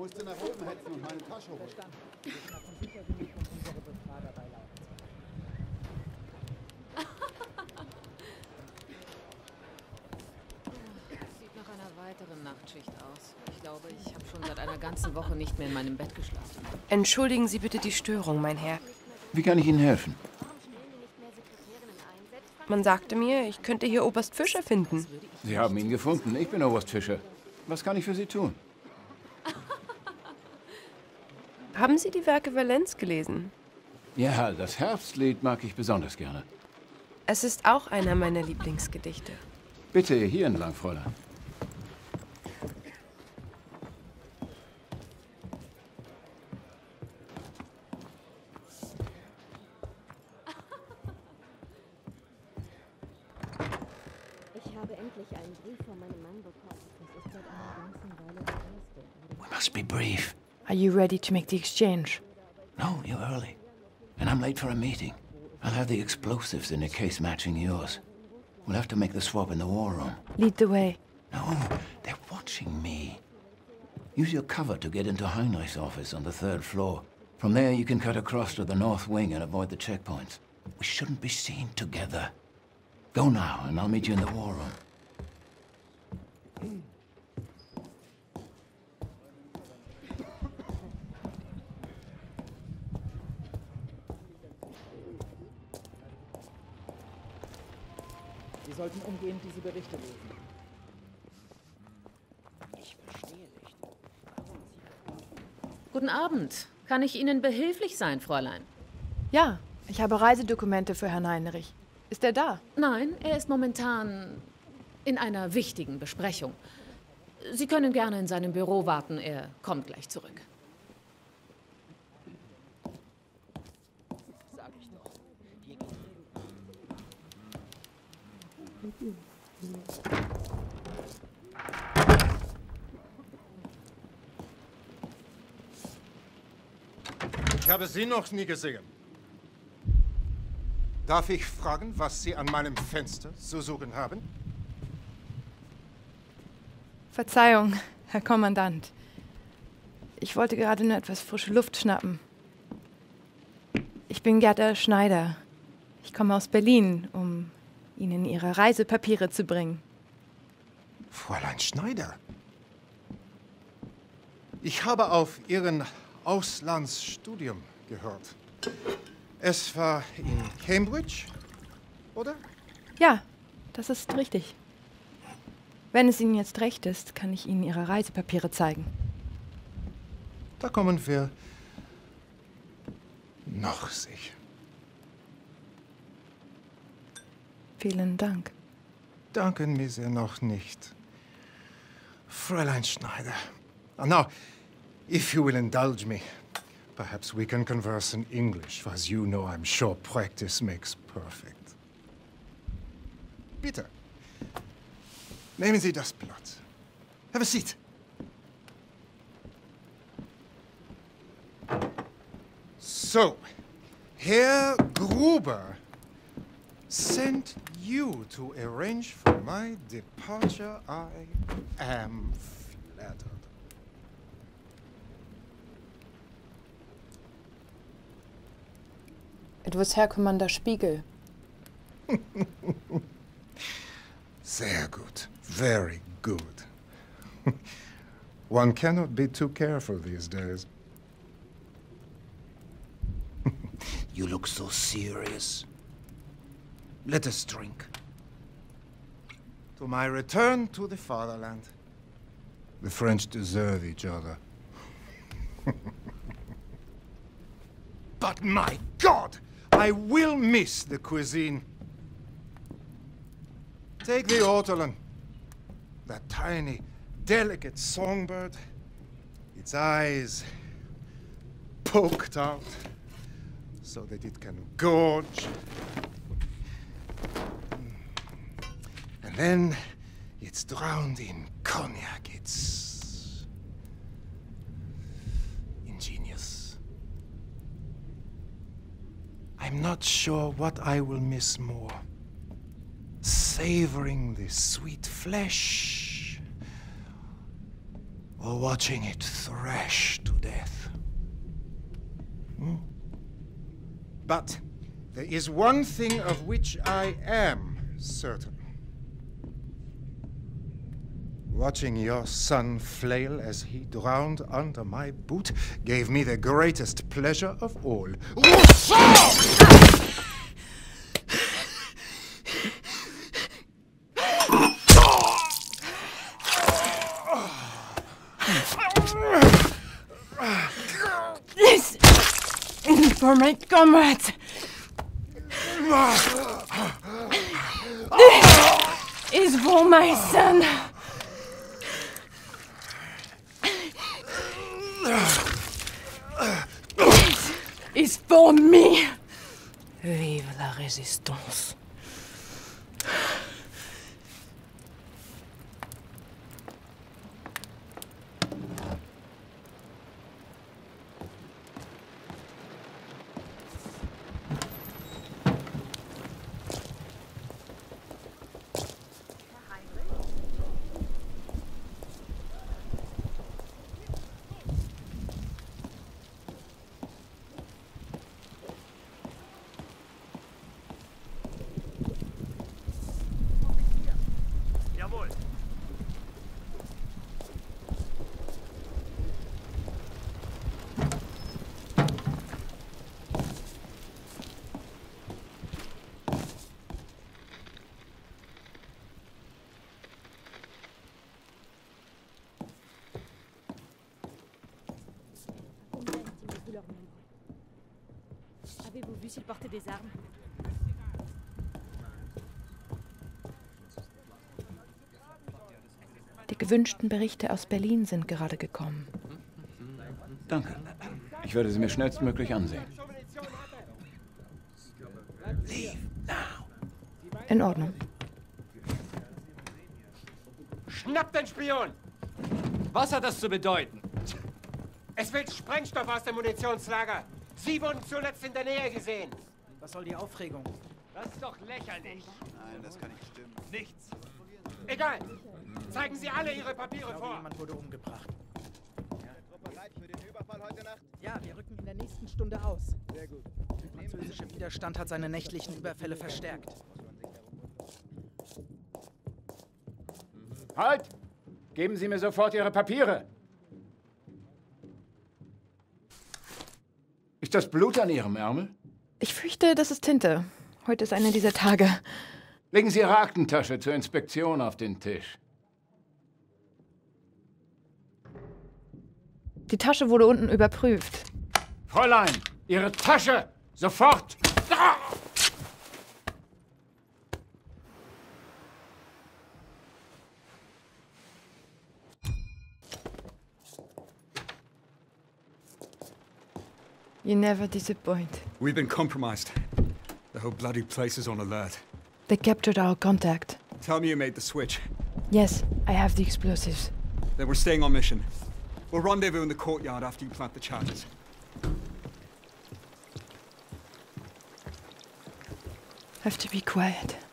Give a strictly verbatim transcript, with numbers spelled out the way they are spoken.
musste nach oben hetzen und meine Tasche holen. Verstanden. Wir sind davon sicher genug, um unsere Befrager beilaufen zu lassen. Sieht nach einer weiteren Nachtschicht aus. Ich glaube, ich habe schon seit einer ganzen Woche nicht mehr in meinem Bett geschlafen. Entschuldigen Sie bitte die Störung, mein Herr. Wie kann ich Ihnen helfen? Man sagte mir, ich könnte hier Oberst Fischer finden. Sie haben ihn gefunden. Ich bin Oberst Fischer. Was kann ich für Sie tun? Haben Sie die Werke Valenz gelesen? Ja, das Herbstlied mag ich besonders gerne. Es ist auch einer meiner Lieblingsgedichte. Bitte hier entlang, Fräulein. Ich habe endlich einen Brief von meinem Mann bekommen. Das ist seit einer ganzen Weile der erste. We must be brief. Are you ready to make the exchange? No, you're early. And I'm late for a meeting. I'll have the explosives in a case matching yours. We'll have to make the swap in the war room. Lead the way. No, they're watching me. Use your cover to get into Heinrich's office on the third floor. From there, you can cut across to the north wing and avoid the checkpoints. We shouldn't be seen together. Go now, and I'll meet you in the war room. Sie sollten umgehend diese Berichte lesen. Ich verstehe nicht. Guten Abend. Kann ich Ihnen behilflich sein, Fräulein? Ja, ich habe Reisedokumente für Herrn Heinrich. Ist er da? Nein, er ist momentan in einer wichtigen Besprechung. Sie können gerne in seinem Büro warten, er kommt gleich zurück. Sag ich doch. Hier Ich habe Sie noch nie gesehen. Darf ich fragen, was Sie an meinem Fenster zu suchen haben? Verzeihung, Herr Kommandant. Ich wollte gerade nur etwas frische Luft schnappen. Ich bin Gerda Schneider. Ich komme aus Berlin, um Ihnen Ihre Reisepapiere zu bringen. Fräulein Schneider. Ich habe auf Ihren Auslandsstudium gehört. Es war in Cambridge, oder? Ja, das ist richtig. Wenn es Ihnen jetzt recht ist, kann ich Ihnen Ihre Reisepapiere zeigen. Da kommen wir noch sicher. Vielen Dank. Danken mir sehr noch nicht. Fräulein Schneider. Oh, now, if you will indulge me, perhaps we can converse in English. As you know, I'm sure practice makes perfect. Bitte. Nehmen Sie das Blatt. Have a seat. So, Herr Gruber sent you to arrange for my departure. I am flattered. It was Herr Commander Spiegel. Sehr gut. Very good. One cannot be too careful these days. You look so serious. Let us drink. To my return to the fatherland. The French deserve each other. But my God! I will miss the cuisine. Take the ortolan. That tiny, delicate songbird. Its eyes poked out so that it can gorge. And then it's drowned in cognac. It's ingenious. I'm not sure what I will miss more. Savoring the sweet flesh, or watching it thrash to death. Hmm? But there is one thing of which I am certain. Watching your son flail as he drowned under my boot gave me the greatest pleasure of all. This is for my comrades. This is for my son. This is for me. Vive la résistance. Avez-vous vu s'il portait des armes? Die gewünschten Berichte aus Berlin sind gerade gekommen. Danke. Ich werde sie mir schnellstmöglich ansehen. Leave now. In Ordnung. Schnappt den Spion! Was hat das zu bedeuten? Es will Sprengstoff aus dem Munitionslager. Sie wurden zuletzt in der Nähe gesehen. Was soll die Aufregung? Das ist doch lächerlich. Nein, das kann nicht stimmen. Nichts. Egal. Zeigen Sie alle Ihre Papiere Ich glaube, vor. jemand wurde umgebracht. Bereit für den Überfall heute Nacht? Ja, wir rücken in der nächsten Stunde aus. Sehr gut. Der französische Widerstand hat seine nächtlichen Überfälle verstärkt. Halt! Geben Sie mir sofort Ihre Papiere! Ist das Blut an Ihrem Ärmel? Ich fürchte, das ist Tinte. Heute ist einer dieser Tage. Legen Sie Ihre Aktentasche zur Inspektion auf den Tisch. Die Tasche wurde unten überprüft. Fräulein, Ihre Tasche! Sofort! Ah! You never disappoint. We've been compromised. The whole bloody place is on alert. They captured our contact. Tell me you made the switch. Yes, I have the explosives. Then we're staying on mission. We'll rendezvous in the courtyard after you plant the charges. Have to be quiet.